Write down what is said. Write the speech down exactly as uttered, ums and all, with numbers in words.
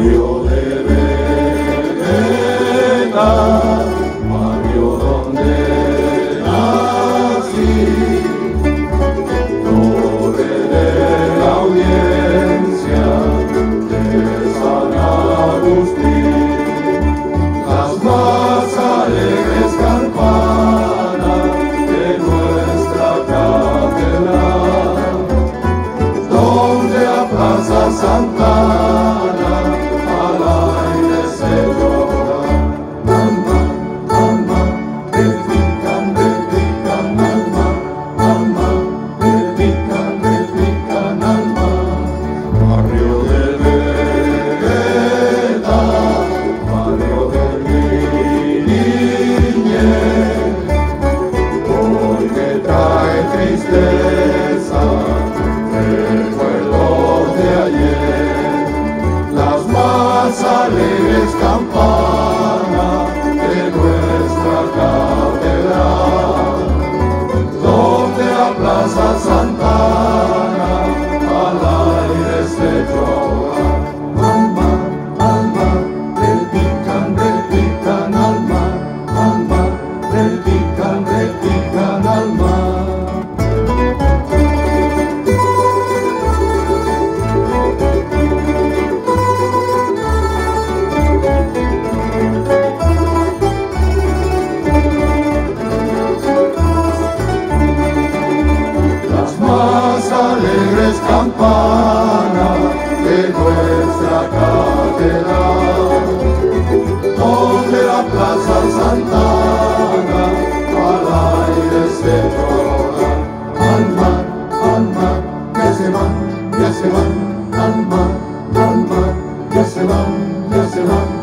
Barrio de Vega, barrio donde nací, torre de la audiencia de San Agustín, las más alegres campanas de nuestra catedral, donde la Plaza Santana al aire se llora. Alma, alma, repican, repican, alma, alma, repican, repican, alma. Barrio de Vega, barrio de mi niñez, porque trae tristeza, recuerdos de ayer, las más alegres campanas de nuestra catedral, donde la Plaza Santana al aire se llora. Alma, alma, repican, repican, alma, alma, repican, repican, alma. Alegres campanas de nuestra catedral, donde la Plaza Santana al aire se llora. Alma, alma, ya se van, ya se van, alma, alma, ya se van, ya se van.